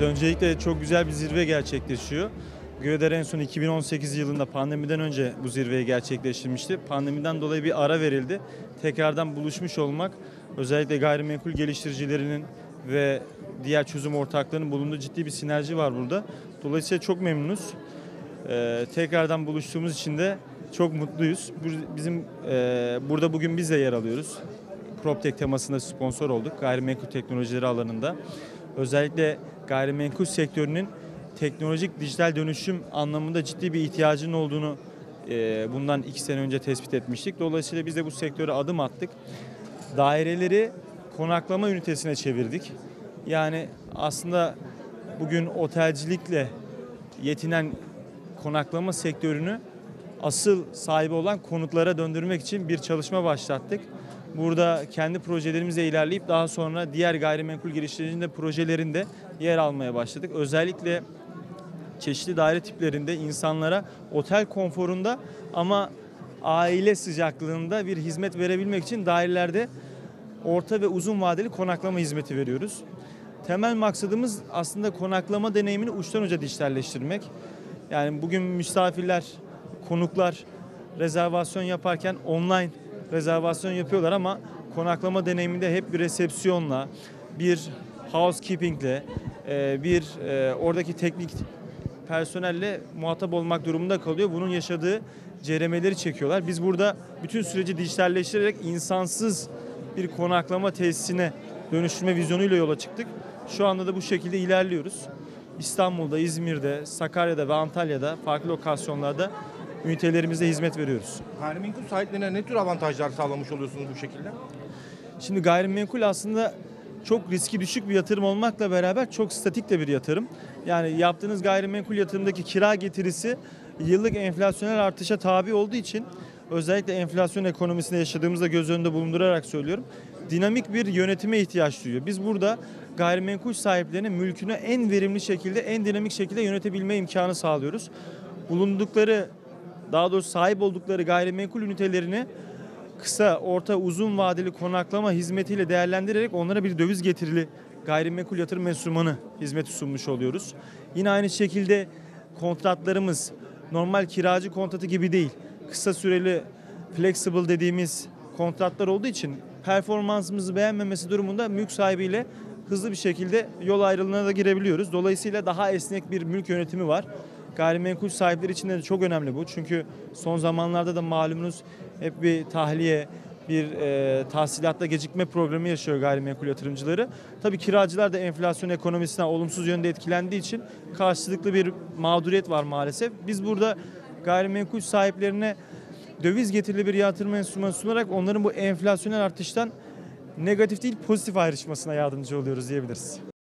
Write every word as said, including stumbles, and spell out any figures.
Evet, öncelikle çok güzel bir zirve gerçekleşiyor. Göder en son iki bin on sekiz yılında pandemiden önce bu zirveyi gerçekleştirmişti. Pandemiden dolayı bir ara verildi. Tekrardan buluşmuş olmak, özellikle gayrimenkul geliştiricilerinin ve diğer çözüm ortaklarının bulunduğu ciddi bir sinerji var burada. Dolayısıyla çok memnunuz. Ee, tekrardan buluştuğumuz için de çok mutluyuz. Bizim e, burada bugün biz de yer alıyoruz. PropTech temasında sponsor olduk gayrimenkul teknolojileri alanında. Özellikle gayrimenkul sektörünün teknolojik dijital dönüşüm anlamında ciddi bir ihtiyacının olduğunu e, bundan iki sene önce tespit etmiştik. Dolayısıyla biz de bu sektöre adım attık. Daireleri konaklama ünitesine çevirdik. Yani aslında bugün otelcilikle yetinen konaklama sektörünü asıl sahibi olan konutlara döndürmek için bir çalışma başlattık. Burada kendi projelerimizle ilerleyip daha sonra diğer gayrimenkul girişimlerinde projelerinde yer almaya başladık. Özellikle çeşitli daire tiplerinde insanlara otel konforunda ama aile sıcaklığında bir hizmet verebilmek için dairelerde orta ve uzun vadeli konaklama hizmeti veriyoruz. Temel maksadımız aslında konaklama deneyimini uçtan uca dijitalleştirmek. Yani bugün misafirler, konuklar rezervasyon yaparken online rezervasyon yapıyorlar ama konaklama deneyiminde hep bir resepsiyonla, bir housekeepingle, bir oradaki teknik personelle muhatap olmak durumunda kalıyor. Bunun yaşadığı ceremeleri çekiyorlar. Biz burada bütün süreci dijitalleştirerek insansız bir konaklama tesisine dönüştürme vizyonuyla yola çıktık. Şu anda da bu şekilde ilerliyoruz. İstanbul'da, İzmir'de, Sakarya'da ve Antalya'da farklı lokasyonlarda ünitelerimizde hizmet veriyoruz. Gayrimenkul sahiplerine ne tür avantajlar sağlamış oluyorsunuz bu şekilde? Şimdi gayrimenkul aslında çok riski düşük bir yatırım olmakla beraber çok statik de bir yatırım. Yani yaptığınız gayrimenkul yatırımdaki kira getirisi yıllık enflasyonel artışa tabi olduğu için, özellikle enflasyon ekonomisinde yaşadığımızda göz önünde bulundurarak söylüyorum, dinamik bir yönetime ihtiyaç duyuyor. Biz burada gayrimenkul sahiplerine mülkünü en verimli şekilde, en dinamik şekilde yönetebilme imkanı sağlıyoruz. Bulundukları, daha doğrusu sahip oldukları gayrimenkul ünitelerini kısa, orta, uzun vadeli konaklama hizmetiyle değerlendirerek onlara bir döviz getirili gayrimenkul yatırım enstrümanı hizmeti sunmuş oluyoruz. Yine aynı şekilde kontratlarımız normal kiracı kontratı gibi değil. Kısa süreli flexible dediğimiz kontratlar olduğu için performansımızı beğenmemesi durumunda mülk sahibiyle hızlı bir şekilde yol ayrılığına da girebiliyoruz. Dolayısıyla daha esnek bir mülk yönetimi var. Gayrimenkul sahipleri için de çok önemli bu. Çünkü son zamanlarda da malumunuz hep bir tahliye, bir e, tahsilatta gecikme problemi yaşıyor gayrimenkul yatırımcıları. Tabii kiracılar da enflasyon ekonomisinden olumsuz yönde etkilendiği için karşılıklı bir mağduriyet var maalesef. Biz burada gayrimenkul sahiplerine döviz getirili bir yatırım enstrümanı sunarak onların bu enflasyonel artıştan negatif değil pozitif ayrışmasına yardımcı oluyoruz diyebiliriz.